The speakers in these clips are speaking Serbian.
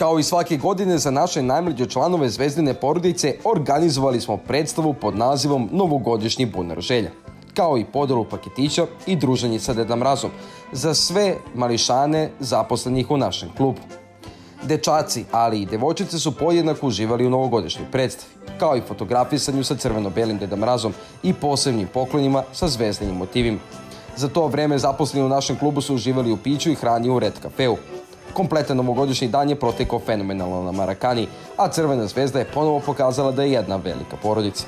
Kao i svake godine za naše najmlađe članove Zvezdine porodice organizovali smo predstavu pod nazivom Novogodišnji bunar želja, kao i podelu paketića i druženje sa Deda Mrazom za sve mališane zaposlenih u našem klubu. Dečaci, ali i devojčice su podjednako uživali u novogodišnjoj predstavi, kao i fotografisanju sa crveno-belim Deda Mrazom i posebnim poklonima sa zvezdanim motivima. Za to vreme zaposleni u našem klubu su uživali u piću i hrani u Red kafeu. Kompletan novogodišnji dan je protekao fenomenalno na Marakani, a Crvena zvezda je ponovo pokazala da je jedna velika porodica.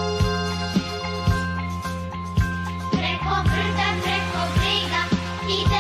Preko brda, preko briga ide